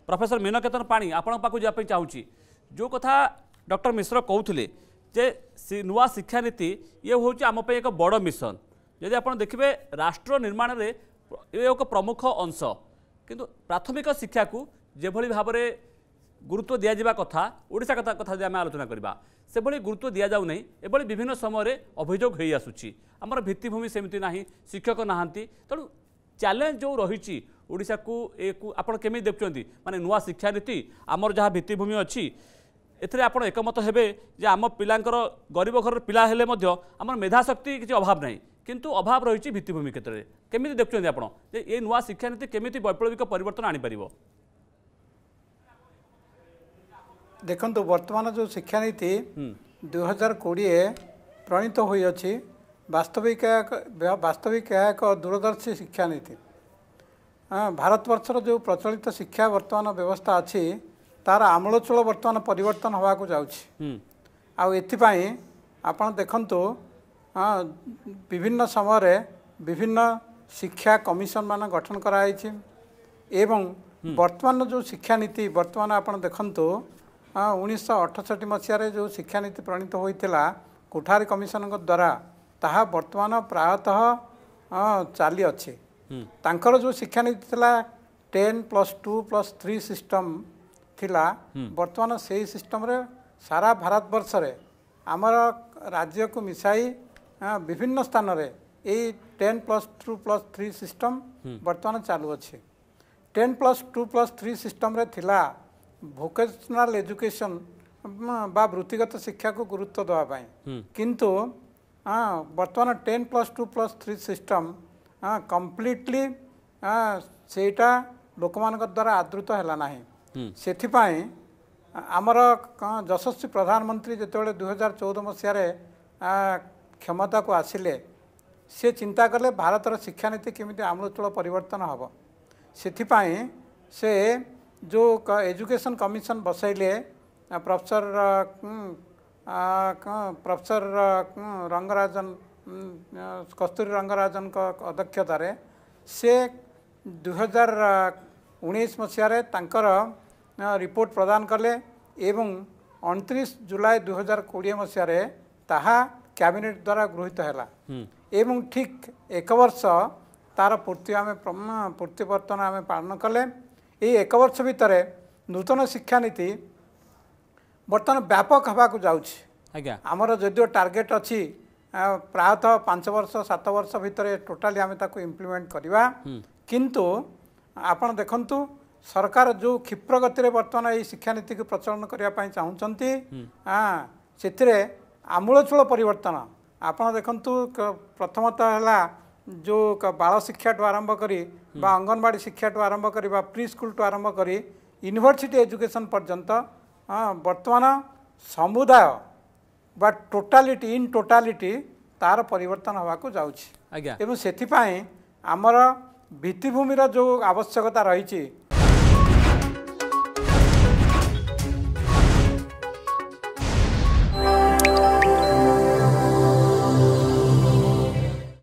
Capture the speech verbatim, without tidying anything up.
professor Meenketan पाणी आपण पाखु जापै चाहूची जो कथा डॉक्टर मिश्र कहते जे नुआ शिक्षा नीति ये हूँ आम एक बड़ मिशन जदि आप देखिए राष्ट्र निर्माण में ये एक प्रमुख अंश किंतु प्राथमिक शिक्षा को जेभली भाव में गुरुत्व दि जावा कथा ओडिशा कथा कथा आम आलोचना करवा से भली गुरुत्व दि जाऊ नहीं एभली विभिन्न समय अभियोग हो आसूची आमर भित्तिभूमि सेमती ना शिक्षक नहांती तेणु चैलेंज जो रही ओडिशा को आप केमी देखुं माने नुआ शिक्षा नीति आमर जहाँ भित्तिभूमि अच्छी एथिरे आपण एकमत हेबे जे आम पिलांकर गरीब घर पिला हेले मध्य आमर मेधाशक्ति किसी अभाव नहीं किंतु अभाव रही भित्तिभूमि क्षेत्र में केमी देखुं आप ये नुआ शिक्षा नीति केमी वैप्लविक परिवर्तन आनीपर देखु वर्तमान जो शिक्षा नीति दुई हजार कोड़े प्रणीत होती वास्तविक वास्तविक एक दूरदर्शी शिक्षा नीति भारतवर्षर जो प्रचलित शिक्षा वर्तमान व्यवस्था अच्छी तार आमूलचूल वर्तमान परिवर्तन होगा को जाउछि आउ एथिपाई आपण देखंतु विभिन्न समय विभिन्न शिक्षा कमिशन मान गठन कराई एवं वर्तमान जो शिक्षा नीति वर्तमान आपण देखंतु उन्नीस अठसठी मसीह जो शिक्षा नीति प्रणीत होता कोठारी कमिशन द्वारा ताहा वर्तमान प्रायतः चली अच्छी तांकर जो शिक्षा नीति थिला ten plus two plus three system थिला वर्तमान से सिस्टम रे सारा भारत वर्ष रे आमर राज्य को मिसाई विभिन्न स्थान रे ए ten plus two plus three system वर्तमान चालू अच्छे ten plus two plus three system रे थिला भोकेशनल एजुकेशन बा वृत्तिगत शिक्षा को गुरुत्व देवाई किंतु वर्तमान ten plus two plus three system completely सेटा लोक मान द्वारा आदृत है ना से आमर यशस्वी प्रधानमंत्री जो दुई हजार चौदह मसीह क्षमता को आसिले से चिंता कले भारतर शिक्षा नीति केमी आमूलचूल परिवर्तन हम से से जो एजुकेशन कमिशन बसैले प्रोफेसर प्रोफेसर रंगराजन कस्तूरी रंगराजन अध्यक्षतार से दुई हजार उन्नीस मसीह तांकर रिपोर्ट प्रदान कले एवं उनतीस जुलाई दुई हजार कोड़े मसीह ताहा कैबिनेट द्वारा गृहीत है एवं ठीक एक वर्ष तार पूर्ति आम पूर्ति वर्तन आम पालन कले ये एक वर्ष भितर नूतन शिक्षा नीति बर्तमान व्यापक होगाक जाऊँगी आमर जदिव टार्गेट अच्छी प्रायतः पांच वर्ष सात वर्ष भितर टोटाली आम ताको इम्प्लीमेंट करवा किंतु आपण देखंतु सरकार जो क्षिप्र गति बर्तमान ये शिक्षा नीति को प्रचलन करने चाहते हाँ से आमूलचूल परिवर्तन आपण देखंतु प्रथमतः है जो बाल शिक्षा ठू आरंभ करी बा अंगनवाड़ी शिक्षा ठू आरंभ करी बा प्री स्कूल ठू आरंभ करी यूनिवर्सिटी एजुकेशन पर्यंत वर्तमान समुदाय बा टोटालिटी इन टोटालिटी तार परिवर्तन होगाक जाऊँगी एवं से आमर भित्तिभूमिर जो आवश्यकता रही